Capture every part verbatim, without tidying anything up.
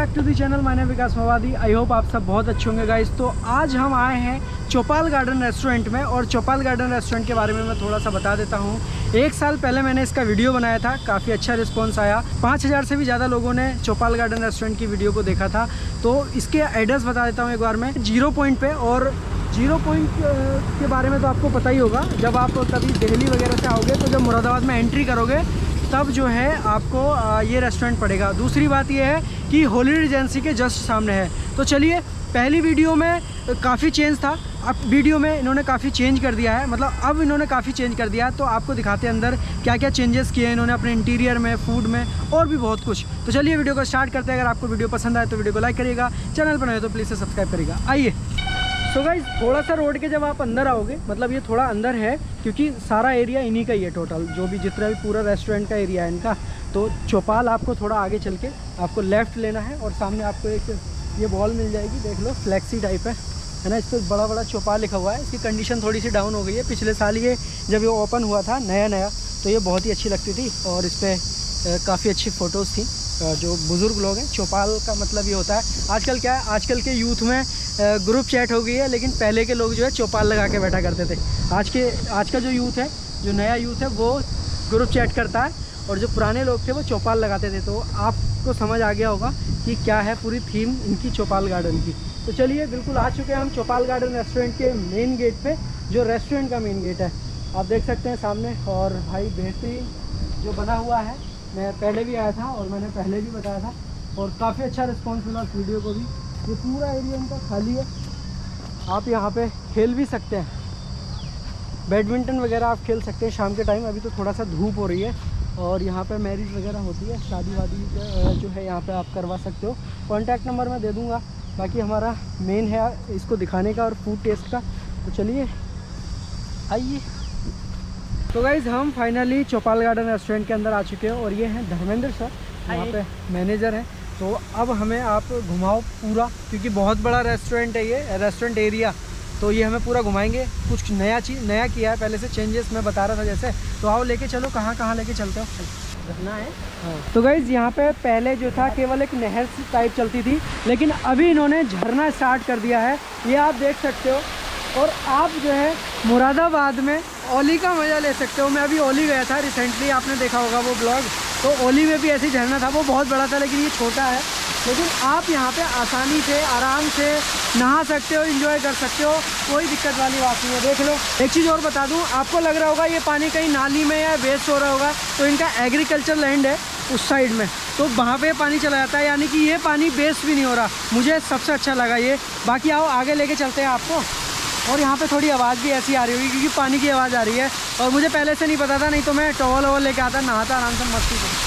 Back to the channel, my name Vikas Mawadi. I hope आप सब बहुत अच्छे होंगे गाइस। तो आज हम आए हैं चौपाल गार्डन रेस्टोरेंट में, और चौपाल गार्डन रेस्टोरेंट के बारे में मैं थोड़ा सा बता देता हूँ। एक साल पहले मैंने इसका वीडियो बनाया था, काफ़ी अच्छा रिस्पॉन्स आया। पाँच हज़ार से भी ज़्यादा लोगों ने चौपाल गार्डन रेस्टोरेंट की वीडियो को देखा था। तो इसके एड्रेस बता देता हूँ एक बार मैं। जीरो पॉइंट पे, और जीरो पॉइंट के बारे में तो आपको पता ही होगा, जब आप कभी दिल्ली वगैरह से आओगे तो जब मुरादाबाद में एंट्री करोगे तब जो है आपको ये रेस्टोरेंट पड़ेगा। दूसरी बात ये है कि हॉलीडे रिजेंसी के जस्ट सामने है। तो चलिए, पहली वीडियो में काफ़ी चेंज था, अब वीडियो में इन्होंने काफ़ी चेंज कर दिया है, मतलब अब इन्होंने काफ़ी चेंज कर दिया है। तो आपको दिखाते हैं अंदर क्या क्या चेंजेस किए हैं इन्होंने अपने इंटीरियर में, फूड में, और भी बहुत कुछ। तो चलिए वीडियो को स्टार्ट करते हैं। अगर आपको वीडियो पसंद आए तो वीडियो को लाइक करिएगा, चैनल पर नए तो प्लीज़ से सब्सक्राइब करिएगा। आइए। सो गाइस, थोड़ा सा रोड के जब आप अंदर आओगे, मतलब ये थोड़ा अंदर है क्योंकि सारा एरिया इन्हीं का ही है टोटल, जो भी जितना भी पूरा रेस्टोरेंट का एरिया है इनका। तो चौपाल आपको थोड़ा आगे चल के आपको लेफ़्ट लेना है, और सामने आपको एक ये बॉल मिल जाएगी, देख लो, फ्लैक्सी टाइप है है ना। इस पर बड़ा बड़ा चौपाल लिखा हुआ है। इसकी कंडीशन थोड़ी सी डाउन हो गई है। पिछले साल ये जब ये ओपन हुआ था नया नया, तो ये बहुत ही अच्छी लगती थी, और इस पर काफ़ी अच्छी फ़ोटोज़ थी। जो बुज़ुर्ग लोग हैं, चौपाल का मतलब ये होता है, आजकल क्या है, आजकल के यूथ में ग्रुप चैट हो गई है, लेकिन पहले के लोग जो है चौपाल लगा के बैठा करते थे। आज के आज का जो यूथ है, जो नया यूथ है, वो ग्रुप चैट करता है, और जो पुराने लोग थे वो चौपाल लगाते थे। तो आपको समझ आ गया होगा कि क्या है पूरी थीम इनकी चौपाल गार्डन की। तो चलिए, बिल्कुल आ चुके हैं हम चौपाल गार्डन रेस्टोरेंट के मेन गेट पे, जो रेस्टोरेंट का मेन गेट है, आप देख सकते हैं सामने। और भाई बेहतरीन जो बना हुआ है, मैं पहले भी आया था और मैंने पहले भी बताया था, और काफ़ी अच्छा रिस्पॉन्स मिला उस वीडियो को भी। ये पूरा एरिया इनका खाली है, आप यहाँ पे खेल भी सकते हैं, बैडमिंटन वगैरह आप खेल सकते हैं शाम के टाइम। अभी तो थोड़ा सा धूप हो रही है, और यहाँ पे मैरिज वगैरह होती है, शादी वादी जो है यहाँ पे आप करवा सकते हो। कॉन्टैक्ट नंबर मैं दे दूँगा। बाकी हमारा मेन है इसको दिखाने का और फूड टेस्ट का। तो चलिए आइए। तो गाइज़, हम फाइनली चौपाल गार्डन रेस्टोरेंट के अंदर आ चुके हैं, और ये हैं धर्मेंद्र सर, यहाँ पे मैनेजर हैं। तो अब हमें आप घुमाओ पूरा, क्योंकि बहुत बड़ा रेस्टोरेंट है ये, रेस्टोरेंट एरिया। तो ये हमें पूरा घुमाएंगे। कुछ नया चीज़ नया किया है, पहले से चेंजेस मैं बता रहा था जैसे। तो आओ लेके चलो, कहाँ कहाँ लेके चलते हो। झरना है। हाँ। तो गाइज़, यहाँ पे पहले जो था केवल एक नहर टाइप चलती थी, लेकिन अभी इन्होंने झरना स्टार्ट कर दिया है, ये आप देख सकते हो। और आप जो है मुरादाबाद में ओली का मज़ा ले सकते हो। मैं अभी ओली गया था रिसेंटली, आपने देखा होगा वो ब्लॉग। तो ओली में भी ऐसी झरना था, वो बहुत बड़ा था, लेकिन ये छोटा है। लेकिन आप यहाँ पे आसानी से, आराम से नहा सकते हो, एंजॉय कर सकते हो, कोई दिक्कत वाली बात नहीं है। देख लो, एक चीज़ और बता दूँ, आपको लग रहा होगा ये पानी कहीं नाली में या वेस्ट हो रहा होगा, तो इनका एग्रीकल्चर लैंड है उस साइड में, तो वहाँ पे पानी चला जाता है, यानी कि ये पानी वेस्ट भी नहीं हो रहा। मुझे सबसे अच्छा लगा ये। बाकी आओ आगे लेके चलते हैं आपको। और यहाँ पे थोड़ी आवाज़ भी ऐसी आ रही होगी क्योंकि पानी की आवाज़ आ रही है, और मुझे पहले से नहीं पता था, नहीं तो मैं टॉवल वॉल लेके आता, नहाता आराम से, मस्ती से।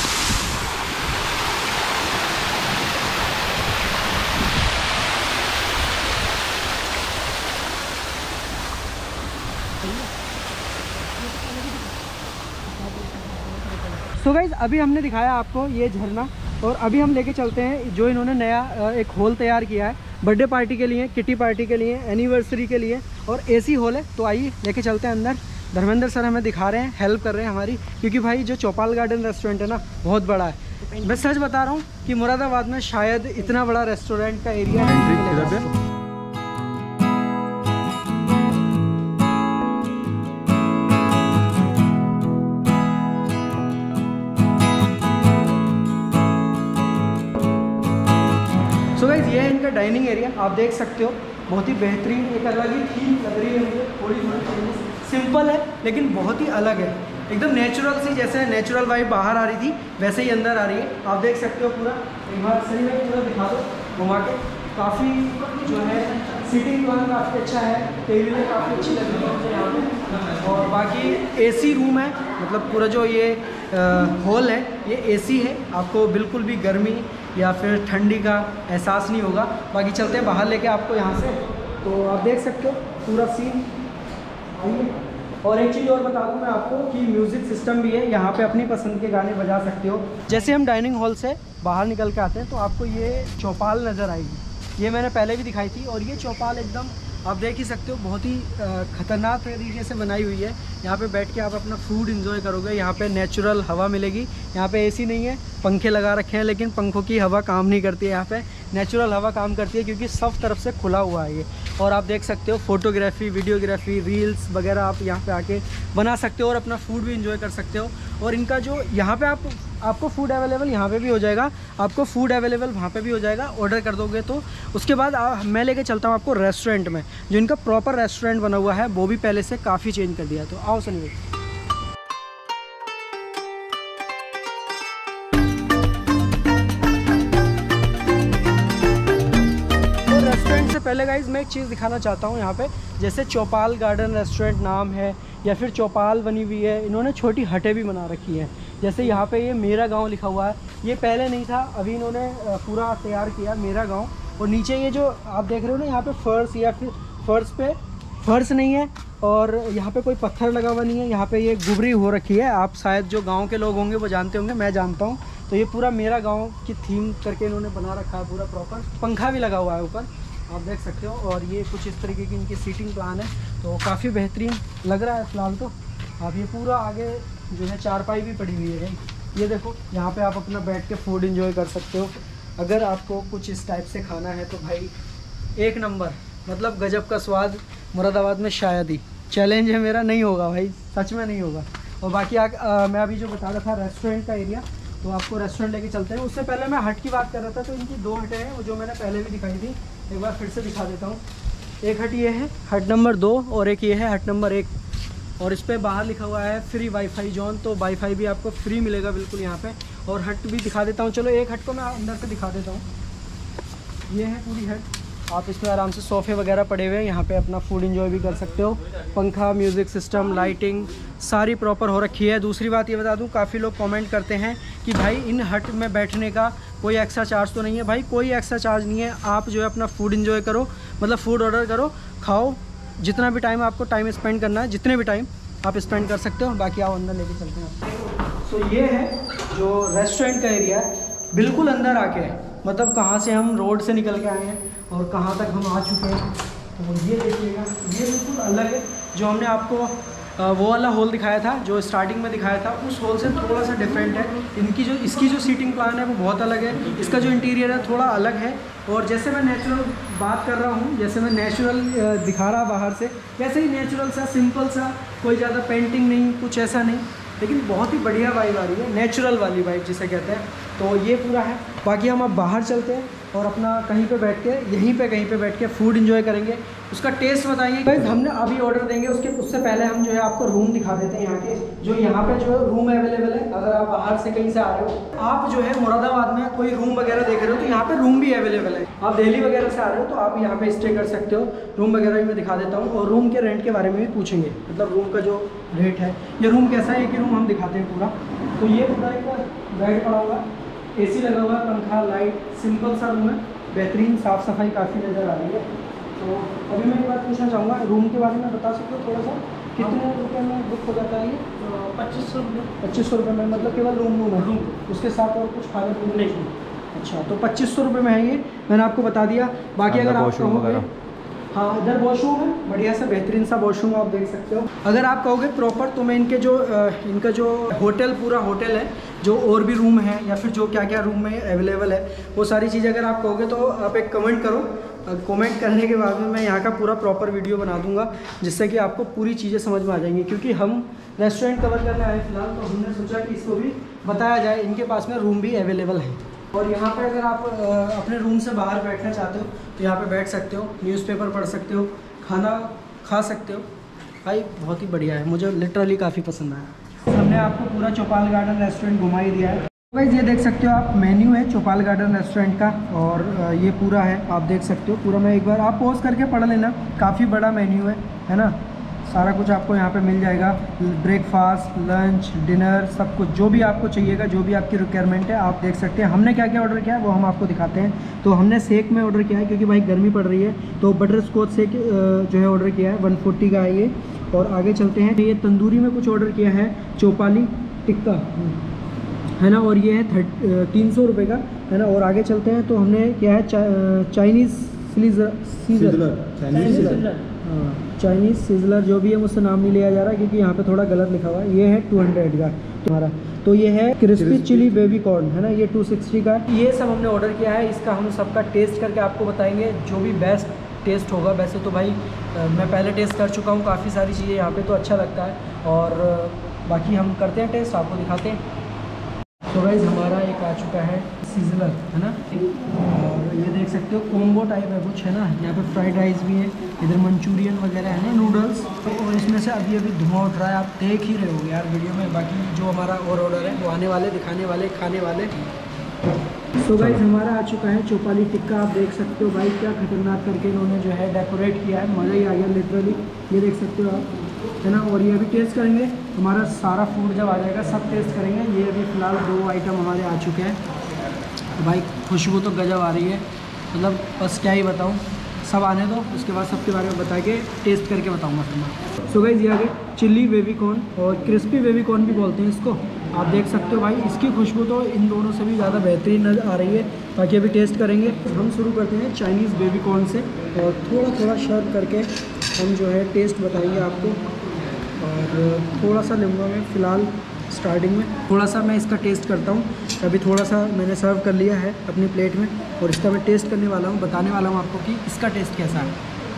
सो गाइज़, अभी हमने दिखाया आपको ये झरना, और अभी हम लेके चलते हैं जो इन्होंने नया एक हॉल तैयार किया है बर्थडे पार्टी के लिए, किटी पार्टी के लिए, एनिवर्सरी के लिए, और एसी हॉल है। तो आइए लेके चलते हैं अंदर। धर्मेंद्र सर हमें दिखा रहे हैं, हेल्प कर रहे हैं हमारी, क्योंकि भाई जो चौपाल गार्डन रेस्टोरेंट है ना, बहुत बड़ा है। मैं सच बता रहा हूँ कि मुरादाबाद में शायद इतना बड़ा रेस्टोरेंट का एरिया है। सो गाइस, ये है इनका डाइनिंग एरिया, आप देख सकते हो, बहुत ही बेहतरीन, एक अलग ही थीम लग रही है मुझे। थोड़ी थोड़ी सिंपल है, लेकिन बहुत ही अलग है, एकदम नेचुरल सी, जैसे नेचुरल वाइब बाहर आ रही थी वैसे ही अंदर आ रही है। आप देख सकते हो पूरा, एक बार सही में पूरा दिखा दो घुमा के। काफ़ी जो है सीटिंग वाला काफ़ी अच्छा है, टेबलें काफ़ी अच्छी लग रही है मुझे यहाँ पे। और बाकी एसी रूम है, मतलब पूरा जो ये हॉल है ये एसी है, आपको बिल्कुल भी गर्मी या फिर ठंडी का एहसास नहीं होगा। बाकी चलते हैं बाहर लेके आपको यहाँ से। तो आप देख सकते हो पूरा सीन। और एक चीज़ और बता दूँ मैं आपको कि म्यूज़िक सिस्टम भी है, यहाँ पे अपनी पसंद के गाने बजा सकते हो। जैसे हम डाइनिंग हॉल से बाहर निकल के आते हैं तो आपको ये चौपाल नज़र आएगी, ये मैंने पहले भी दिखाई थी। और ये चौपाल एकदम आप देख ही सकते हो, बहुत ही ख़तरनाक तरीके से बनाई हुई है। यहाँ पे बैठ के आप अपना फूड एंजॉय करोगे। यहाँ पे नेचुरल हवा मिलेगी। यहाँ पे एसी नहीं है, पंखे लगा रखे हैं, लेकिन पंखों की हवा काम नहीं करती है। यहाँ पे नेचुरल हवा काम करती है, क्योंकि सब तरफ से खुला हुआ है ये। और आप देख सकते हो फ़ोटोग्राफी, वीडियोग्राफी, रील्स वगैरह आप यहाँ पे आके बना सकते हो और अपना फूड भी इंजॉय कर सकते हो। और इनका जो यहाँ पे आप आपको फूड अवेलेबल यहाँ पे भी हो जाएगा, आपको फूड अवेलेबल वहाँ पे भी हो जाएगा। ऑर्डर कर दोगे तो उसके बाद आ, मैं लेके चलता हूँ आपको रेस्टोरेंट में, जो इनका प्रॉपर रेस्टोरेंट बना हुआ है, वो भी पहले से काफ़ी चेंज कर दिया। तो आओ सनी भाई। तो रेस्टोरेंट से पहले गाइज मैं एक चीज़ दिखाना चाहता हूँ। यहाँ पे जैसे चौपाल गार्डन रेस्टोरेंट नाम है या फिर चौपाल बनी हुई है, इन्होंने छोटी हटें भी बना रखी हैं। जैसे यहाँ पे ये मेरा गांव लिखा हुआ है, ये पहले नहीं था, अभी इन्होंने पूरा तैयार किया मेरा गांव। और नीचे ये जो आप देख रहे हो ना, यहाँ पे फर्श या फिर फर्श पे फर्श नहीं है और यहाँ पे कोई पत्थर लगा हुआ नहीं है। यहाँ पे ये गुबरी हो रखी है। आप शायद जो गांव के लोग होंगे वो जानते होंगे, मैं जानता हूँ। तो ये पूरा मेरा गाँव की थीम करके इन्होंने बना रखा है पूरा प्रॉपर। पंखा भी लगा हुआ है ऊपर, आप देख सकते हो। और ये कुछ इस तरीके की इनकी सीटिंग प्लान है, तो काफ़ी बेहतरीन लग रहा है फ़िलहाल तो। आप ये पूरा आगे जो है चारपाई भी पड़ी हुई है भाई, ये देखो। यहाँ पे आप अपना बैठ के फूड एंजॉय कर सकते हो। अगर आपको कुछ इस टाइप से खाना है तो भाई एक नंबर, मतलब गजब का स्वाद मुरादाबाद में शायद ही। चैलेंज है मेरा, नहीं होगा भाई, सच में नहीं होगा। और बाकी आ, आ, मैं अभी जो बता रहा था रेस्टोरेंट का एरिया, तो आपको रेस्टोरेंट लेके चलते हैं। उससे पहले मैं हट की बात कर रहा था, तो इनकी दो हटें हैं, वो जो मैंने पहले भी दिखाई थी, एक बार फिर से दिखा देता हूँ। एक हट ये है, हट नंबर दो, और एक ये है हट नंबर एक। और इस पर बाहर लिखा हुआ है फ्री वाईफाई जोन, तो वाईफाई भी आपको फ्री मिलेगा बिल्कुल यहाँ पे। और हट भी दिखा देता हूँ, चलो एक हट को मैं अंदर से दिखा देता हूँ। ये है पूरी हट, आप इसमें आराम से सोफ़े वगैरह पड़े हुए हैं, यहाँ पे अपना फूड एंजॉय भी कर सकते हो। पंखा, म्यूज़िक सिस्टम, लाइटिंग सारी प्रॉपर हो रखी है। दूसरी बात ये बता दूँ, काफ़ी लोग कमेंट करते हैं कि भाई इन हट में बैठने का कोई एक्स्ट्रा चार्ज तो नहीं है। भाई कोई एक्स्ट्रा चार्ज नहीं है, आप जो है अपना फूड एंजॉय करो, मतलब फूड ऑर्डर करो, खाओ, जितना भी टाइम आपको टाइम स्पेंड करना है, जितने भी टाइम आप स्पेंड कर सकते हो। बाकी आओ अंदर लेके चलते हैं। तो ये है जो रेस्टोरेंट का एरिया है, बिल्कुल अंदर आके, मतलब कहाँ से हम रोड से निकल के आए हैं और कहाँ तक हम आ चुके हैं। तो ये देखिएगा, ये बिल्कुल अलग है। जो हमने आपको वो वाला हॉल दिखाया था, जो स्टार्टिंग में दिखाया था, उस हॉल से थोड़ा सा डिफरेंट है। इनकी जो इसकी जो सीटिंग प्लान है वो बहुत अलग है, इसका जो इंटीरियर है थोड़ा अलग है। और जैसे मैं नेचुरल बात कर रहा हूँ, जैसे मैं नेचुरल दिखा रहा बाहर से, वैसे ही नेचुरल सा, सिंपल सा, कोई ज़्यादा पेंटिंग नहीं, कुछ ऐसा नहीं, लेकिन बहुत ही बढ़िया वाइब आ रही है, नेचुरल वाली वाइब जिसे कहते हैं। तो ये पूरा है। बाकी हम अब बाहर चलते हैं और अपना कहीं पे बैठ के, यहीं पे कहीं पे बैठ के फूड एंजॉय करेंगे, उसका टेस्ट बताएंगे। गाइस हमने अभी ऑर्डर देंगे, उसके उससे पहले हम जो है आपको रूम दिखा देते हैं यहाँ के। जो यहाँ पे जो रूम अवेलेबल है, अगर आप बाहर से कहीं से आ रहे हो, आप जो है मुरादाबाद में कोई रूम वगैरह देख रहे हो, तो यहाँ पे रूम भी अवेलेबल है। आप दिल्ली वगैरह से आ रहे हो तो आप यहाँ पे स्टे कर सकते हो। रूम वगैरह भी मैं दिखा देता हूँ, और रूम के रेंट के बारे में भी पूछेंगे, मतलब रूम का जो रेट है, ये रूम कैसा है, एक ही रूम हम दिखाते हैं पूरा। तो ये पूरा एक बेड पड़ा हुआ, एसी लगा हुआ, पंखा, लाइट, सिंपल सा रूम है, बेहतरीन, साफ़ सफाई काफ़ी नज़र आ रही है। तो अभी मैं एक बात पूछना चाहूँगा, रूम के बारे में बता सकते हो थोड़ा सा, कितने रुपये में बुक हो जाता है ये? पच्चीस सौ रुपये पच्चीस सौ रुपये में, मतलब केवल रूम रूम है, उसके साथ और कुछ खाने पीने नहीं? अच्छा, तो पच्चीस सौ रुपये में है ये, मैंने आपको बता दिया। बाकी अगर आप कहोगे, हाँ इधर वॉशरूम है, बढ़िया सा बेहतरीन सा वॉशरूम आप देख सकते हो। अगर आप कहोगे प्रॉपर, तो मैं इनके जो इनका जो होटल, पूरा होटल है, जो और भी रूम है या फिर जो क्या क्या रूम में अवेलेबल है, वो सारी चीज़ें अगर आप कहोगे तो आप एक कमेंट करो। कमेंट करने के बाद में मैं यहाँ का पूरा प्रॉपर वीडियो बना दूंगा, जिससे कि आपको पूरी चीज़ें समझ में आ जाएंगी। क्योंकि हम रेस्टोरेंट कवर करने आए फिलहाल, तो हमने सोचा कि इसको भी बताया जाए। इनके पास में रूम भी अवेलेबल है, और यहाँ पे अगर आप अपने रूम से बाहर बैठना चाहते हो तो यहाँ पे बैठ सकते हो, न्यूज़पेपर पढ़ सकते हो, खाना खा सकते हो। भाई बहुत ही बढ़िया है, मुझे लिटरली काफ़ी पसंद आया। हमने आपको पूरा चौपाल गार्डन रेस्टोरेंट घुमा ही दिया है। गाइस ये देख सकते हो आप, मेन्यू है चौपाल गार्डन रेस्टोरेंट का, और ये पूरा है, आप देख सकते हो पूरा। मैं एक बार आप पॉज करके पढ़ लेना, काफ़ी बड़ा मेन्यू है, है ना। सारा कुछ आपको यहाँ पे मिल जाएगा, ब्रेकफास्ट, लंच, डिनर, सब कुछ जो भी आपको चाहिएगा, जो भी आपकी रिक्वायरमेंट है आप देख सकते हैं। हमने क्या क्या ऑर्डर किया है वो हम आपको दिखाते हैं। तो हमने शेक में ऑर्डर किया है, क्योंकि भाई गर्मी पड़ रही है, तो बटर स्कॉच शेक जो है ऑर्डर किया है, वन फोर्टी का है ये। और आगे चलते हैं, ये तंदूरी में कुछ ऑर्डर किया है, चौपाली टिक्का, है ना, और ये है थर्ट तीन सौ रुपये का, है ना। और आगे चलते हैं तो हमने क्या है, चा, चाइनीज़ सीजर सीजर चाइनीज हाँ चाइनीज़ सिजलर जो भी है, मुझसे नाम नहीं लिया जा रहा क्योंकि यहाँ पे थोड़ा गलत लिखा हुआ है। ये है टू हंड्रेड का तुम्हारा, तो ये है क्रिस्पी चिली बेबी कॉर्न है ना, ये टू सिक्सटी का। ये सब हमने ऑर्डर किया है, इसका हम सबका टेस्ट करके आपको बताएंगे जो भी बेस्ट टेस्ट होगा। वैसे तो भाई मैं पहले टेस्ट कर चुका हूँ काफ़ी सारी चीज़ें यहाँ पे, तो अच्छा लगता है। और बाकी हम करते हैं टेस्ट, आपको दिखाते हैं। तो गाइस हमारा एक आ चुका है सिजलर है ना, और ये देख सकते हो कॉम्बो टाइप है कुछ है ना। यहाँ पे फ्राइड राइस भी है, इधर मंचूरियन वगैरह है ना, नूडल्स, और इसमें से अभी अभी धुआं उठ रहा है, आप देख ही रहे हो यार वीडियो में। बाकी जो हमारा और ऑर्डर है वो आने वाले, दिखाने वाले, खाने वाले। सो गाइस हमारा आ चुका है चौपाली टिक्का, आप देख सकते हो भाई क्या खतरनाक करके इन्होंने जो है डेकोरेट किया है, मज़ा ही आ गया लिटरली। ये देख सकते हो आप है ना, और ये अभी टेस्ट करेंगे। हमारा सारा फूड जब आ जाएगा सब टेस्ट करेंगे। ये अभी फ़िलहाल दो आइटम हमारे आ चुके हैं। तो भाई खुशबू तो गजब आ रही है, मतलब बस क्या ही बताऊँ, सब आने दो, उसके बाद सबके बारे में बता के टेस्ट करके बताऊँगा फिर मैं। सो गाइस ये आ गए चिल्ली बेबी कॉर्न, और क्रिस्पी बेबी कॉर्न भी बोलते हैं इसको। आप देख सकते हो भाई इसकी खुशबू तो इन दोनों से भी ज़्यादा बेहतरीन नज़र आ रही है। बाकी अभी टेस्ट करेंगे। हम शुरू करते हैं चाइनीज़ बेबी कॉर्न से, और थोड़ा थोड़ा सर्व करके हम जो है टेस्ट बताएंगे आपको। और थोड़ा सा लूँगा मैं फ़िलहाल स्टार्टिंग में, थोड़ा सा मैं इसका टेस्ट करता हूँ। अभी थोड़ा सा मैंने सर्व कर लिया है अपनी प्लेट में, और इसका मैं टेस्ट करने वाला हूँ, बताने वाला हूँ आपको कि इसका टेस्ट कैसा है।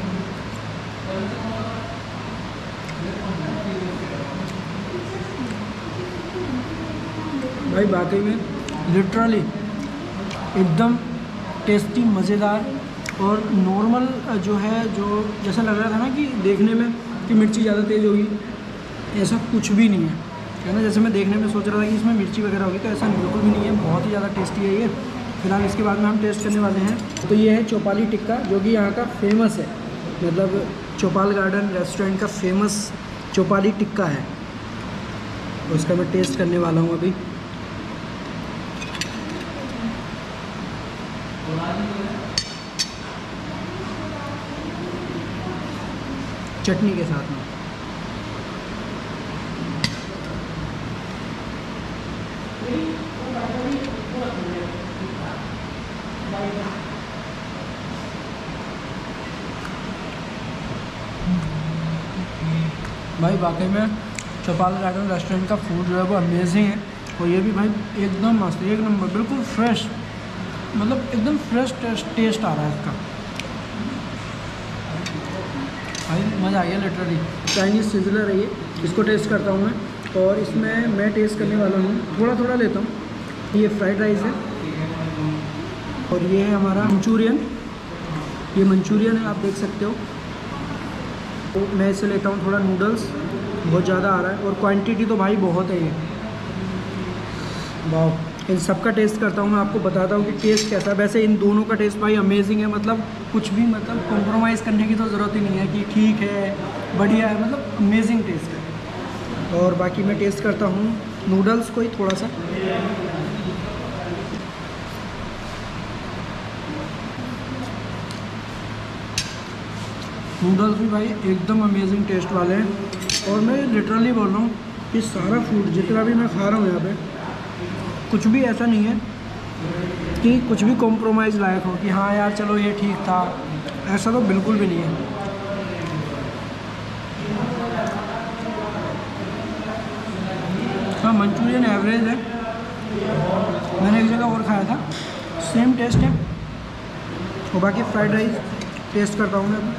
भाई वाकई में लिटरली एकदम टेस्टी, मज़ेदार, और नॉर्मल जो है, जो जैसा लग रहा था ना कि देखने में कि मिर्ची ज़्यादा तेज़ होगी, ऐसा कुछ भी नहीं है है ना। जैसे मैं देखने में सोच रहा था कि इसमें मिर्ची वगैरह होगी, तो ऐसा बिल्कुल भी नहीं है, बहुत ही ज़्यादा टेस्टी है ये। फिलहाल इसके बाद में हम टेस्ट करने वाले हैं। तो ये है चौपाली टिक्का, जो कि यहाँ का फेमस है, मतलब चौपाल गार्डन रेस्टोरेंट का फेमस चौपाली टिक्का है। तो इसका मैं टेस्ट करने वाला हूँ अभी। चटनी के साथ में भाई वाकई में चौपाल गार्डन रेस्टोरेंट का फूड जो है वो अमेजिंग है। और ये भी भाई एकदम मस्त, एक नंबर, बिल्कुल फ्रेश, मतलब एकदम फ्रेश टेस्ट टेस्ट आ रहा है इसका। भाई मज़ा आ गया लिटरली। चाइनीज़ सिजलर है ये, इसको टेस्ट करता हूँ मैं, और इसमें मैं टेस्ट करने वाला हूँ, थोड़ा थोड़ा लेता हूँ। ये फ्राइड राइस है, और ये है हमारा मंचूरियन, ये मंचूरियन है, आप देख सकते हो। तो मैं इसे लेता हूँ थोड़ा, नूडल्स बहुत ज़्यादा आ रहा है, और क्वांटिटी तो भाई बहुत है ये। वाह, इन सब का टेस्ट करता हूँ मैं, आपको बताता हूँ कि टेस्ट कैसा है। वैसे इन दोनों का टेस्ट भाई अमेजिंग है, मतलब कुछ भी मतलब कॉम्प्रोमाइज़ करने की तो ज़रूरत ही नहीं है कि ठीक है, बढ़िया है, मतलब अमेजिंग टेस्ट है। और बाकी मैं टेस्ट करता हूँ नूडल्स को ही थोड़ा सा। नूडल्स भी भाई एकदम अमेजिंग टेस्ट वाले हैं। और मैं लिटरली बोल रहा हूँ कि सारा फूड जितना भी मैं खा रहा हूँ यहाँ पे, कुछ भी ऐसा नहीं है कि कुछ भी कॉम्प्रोमाइज़ लायक हो कि हाँ यार चलो ये ठीक था, ऐसा तो बिल्कुल भी नहीं है। हाँ मंचूरियन एवरेज है, मैंने एक जगह और खाया था, सेम टेस्ट है। और बाकी फ्राइड राइस टेस्ट करता हूँ मैं।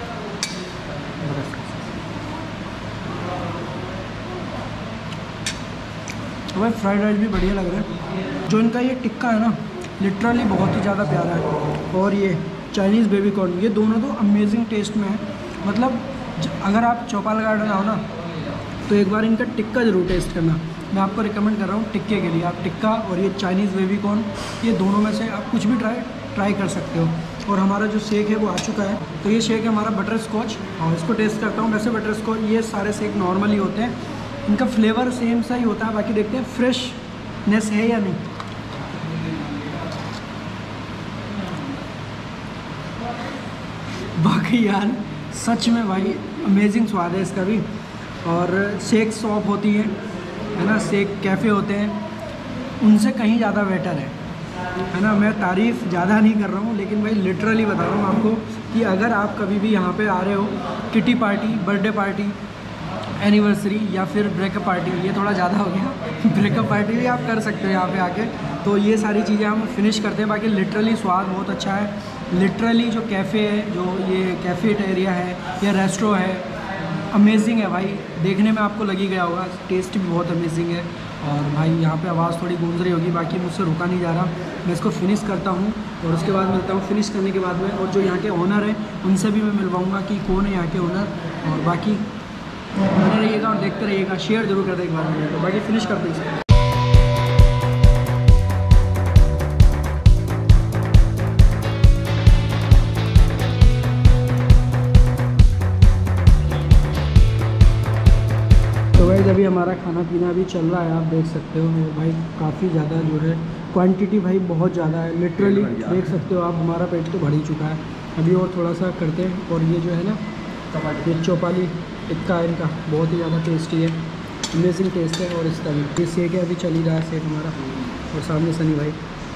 तो भाई फ्राइड राइस भी बढ़िया लग रहा है। जो इनका ये टिक्का है ना, लिटरली बहुत ही ज़्यादा प्यारा है। और ये चाइनीज़ बेबी कॉर्न, ये दोनों तो अमेजिंग टेस्ट में है। मतलब अगर आप चौपाल गार्डन आओ ना, तो एक बार इनका टिक्का ज़रूर टेस्ट करना, मैं आपको रिकमेंड कर रहा हूँ टिक्के के लिए। आप टिक्का और ये चाइनीज़ बेबी कॉर्न, ये दोनों में से आप कुछ भी ट्राई ट्राई कर सकते हो। और हमारा जो शेक है वो आ चुका है, तो ये शेक है हमारा बटर स्कॉच, और इसको टेस्ट करता हूँ। वैसे बटर स्कॉच ये सारे शेक नॉर्मल ही होते हैं, इनका फ्लेवर सेम सा ही होता है। बाकी देखते हैं फ्रेशनेस है या नहीं। बाकी यार सच में भाई अमेजिंग स्वाद है इसका भी। और शेक शॉप होती है है ना, शेक कैफ़े होते हैं, उनसे कहीं ज़्यादा बेटर है। है ना। मैं तारीफ़ ज़्यादा नहीं कर रहा हूँ, लेकिन भाई लिटरली बता रहा हूँ आपको कि अगर आप कभी भी यहाँ पे आ रहे हो, kitty party, birthday party, anniversary या फिर ब्रेकअप पार्टी, ये थोड़ा ज़्यादा हो गया ब्रेकअप पार्टी भी आप कर सकते हो यहाँ पे आके। तो ये सारी चीज़ें हम फिनिश करते हैं। बाकी लिटरली स्वाद बहुत अच्छा है। लिटरली जो कैफ़े है, जो ये कैफेटेरिया है या रेस्टोरेंट है, अमेजिंग है भाई। देखने में आपको लगी गया होगा, टेस्ट भी बहुत अमेजिंग है। और भाई यहाँ पे आवाज़ थोड़ी गूंज रही होगी, बाकी मुझसे रुका नहीं जा रहा। मैं इसको फिनिश करता हूँ और उसके बाद मिलता हूँ फिनिश करने के बाद में। और जो यहाँ के ओनर हैं उनसे भी मैं मिलवाऊँगा कि कौन है यहाँ के ओनर। और बाकी बने रहिएगा और देखते रहिएगा, शेयर जरूर कर दें एक बार में। तो बाकी फिनिश करते हैं। तो भाई अभी हमारा खाना पीना अभी चल रहा है, आप देख सकते हो। और भाई काफ़ी ज़्यादा जो है क्वांटिटी भाई बहुत ज़्यादा है, लिटरली देख सकते हो आप। हमारा पेट तो भर ही चुका है, अभी और थोड़ा सा करते हैं। और ये जो है ना ये चौपाली टिक्का इनका बहुत ही ज़्यादा टेस्टी है, अमेजिंग टेस्ट है। और इसका भी ये सेक है, अभी चल ही रहा है सेक हमारा। और सामने सनी भाई।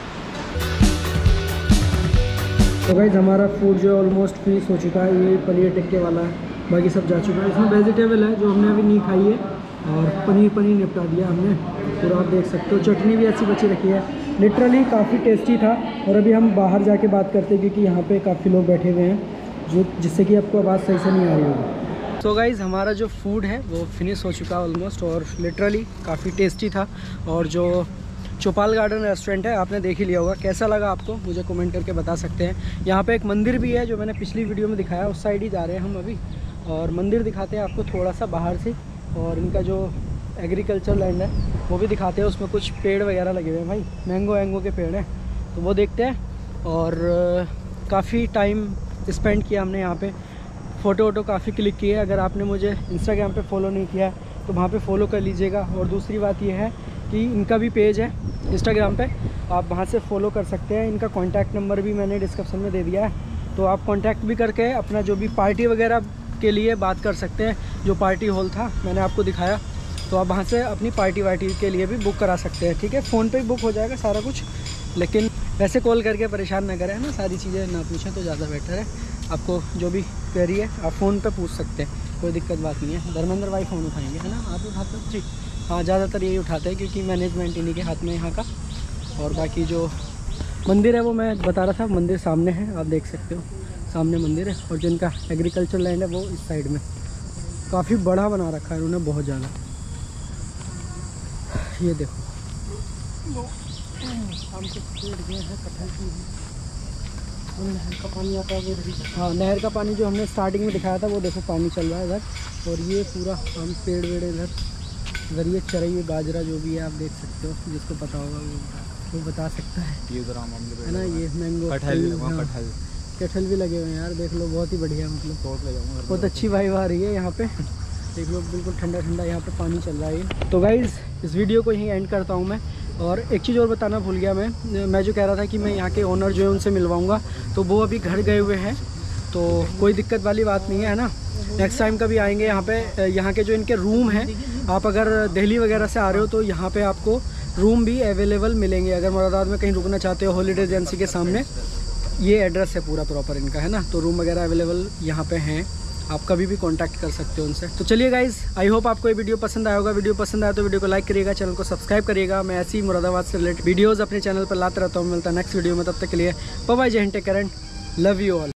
तो भाई हमारा फूड जो ऑलमोस्ट फिनिश हो चुका है। ये पनीर टिक्के वाला है, बाकी सब जा चुका है। इसमें वेजिटेबल है जो हमने अभी नहीं खाई है, और पनीर पनीर निपटा दिया हमने पूरा, आप देख सकते हो। चटनी भी ऐसी बची रखी है, लिटरली काफ़ी टेस्टी था। और अभी हम बाहर जाके बात करते हैं क्योंकि यहाँ पे काफ़ी लोग बैठे हुए हैं, जो जिससे कि आपको आवाज़ सही से नहीं आ रही होगी। तो गाइज़ हमारा जो फूड है वो फिनिश हो चुका है ऑलमोस्ट, और लिटरली काफ़ी टेस्टी था। और जो चौपाल गार्डन रेस्टोरेंट है आपने देख ही लिया होगा, कैसा लगा आपको मुझे कमेंट करके बता सकते हैं। यहाँ पे एक मंदिर भी है जो मैंने पिछली वीडियो में दिखाया, उस साइड ही जा रहे हैं हम अभी। और मंदिर दिखाते हैं आपको थोड़ा सा बाहर से, और इनका जो एग्रीकल्चर लैंड है वो भी दिखाते हैं। उसमें कुछ पेड़ वगैरह लगे हुए हैं भाई, मैंगो वैंगो के पेड़ हैं, तो वो देखते हैं। और काफ़ी टाइम स्पेंड किया हमने यहाँ पे, फ़ोटो वोटो काफ़ी क्लिक किए। अगर आपने मुझे इंस्टाग्राम पे फॉलो नहीं किया है तो वहाँ पे फॉलो कर लीजिएगा। और दूसरी बात ये है कि इनका भी पेज है इंस्टाग्राम पे, आप वहाँ से फॉलो कर सकते हैं। इनका कॉन्टैक्ट नंबर भी मैंने डिस्क्रिप्शन में दे दिया है, तो आप कॉन्टैक्ट भी करके अपना जो भी पार्टी वगैरह के लिए बात कर सकते हैं। जो पार्टी हॉल था मैंने आपको दिखाया, तो आप वहाँ से अपनी पार्टी वार्टी के लिए भी बुक करा सकते हैं। ठीक है, फ़ोन पे ही बुक हो जाएगा सारा कुछ, लेकिन वैसे कॉल करके परेशान ना करें, है ना। सारी चीज़ें ना पूछें तो ज़्यादा बेटर है। आपको जो भी क्वेरी है आप फ़ोन पे पूछ सकते हैं, कोई दिक्कत बात नहीं है। धर्मेंद्र भाई फ़ोन उठाएंगे, है ना। आप उठाते हो जी? हाँ, ज़्यादातर यही उठाते हैं क्योंकि मैनेजमेंट इन्हीं के हाथ में यहाँ का। और बाकी जो मंदिर है वो मैं बता रहा था, मंदिर सामने है, आप देख सकते हो, सामने मंदिर है। और जिनका एग्रीकल्चर लैंड है वो इस साइड में, काफ़ी बड़ा बना रखा है उन्होंने, बहुत ज़्यादा। ये देखो आम के पेड़ गए हैं, कटहल की है, नहर का पानी आता है वो। हाँ, नहर का पानी जो हमने स्टार्टिंग में दिखाया था वो देखो पानी चल रहा है इधर। और ये पूरा आम पेड़ वेड़ इधर, इधर ये चरई बाजरा जो भी है आप देख सकते हो, जिसको पता होगा वो वो बता सकता है। ये है ना, ये मैंगो कटहल, कटहल कटहल भी लगे हुए हैं यार, देख लो बहुत ही बढ़िया, मतलब बहुत अच्छी वाइब आ रही है यहाँ पे। देख लो बिल्कुल ठंडा ठंडा यहाँ पे पानी चल रहा है। तो गाइज़ इस वीडियो को यहीं एंड करता हूँ मैं। और एक चीज़ और बताना भूल गया मैं मैं जो कह रहा था कि मैं यहाँ के ओनर जो है उनसे मिलवाऊँगा, तो वो अभी घर गए हुए हैं, तो कोई दिक्कत वाली बात नहीं है, है ना। नेक्स्ट टाइम कभी आएंगे यहाँ पे। यहाँ के जो इनके रूम हैं, आप अगर दिल्ली वगैरह से आ रहे हो तो यहाँ पे आपको रूम भी अवेलेबल मिलेंगे। अगर मुरादाबाद में कहीं रुकना चाहते हो, हॉलीडे एजेंसी के सामने ये एड्रेस है पूरा प्रॉपर इनका, है ना। तो रूम वगैरह अवेलेबल यहाँ पे हैं, आप कभी भी कांटेक्ट कर सकते हो उनसे। तो चलिए गाइज, आई होप आपको ये वीडियो पसंद आया होगा। वीडियो पसंद आया तो वीडियो को लाइक करिएगा, चैनल को सब्सक्राइब करिएगा। मैं ऐसी मुरादाबाद से रिलेटेड वीडियोस अपने चैनल पर लाता रहता हूँ। मिलता है नेक्स्ट वीडियो में, तब तक के लिए bye bye, Jai Hind, take care and love you all.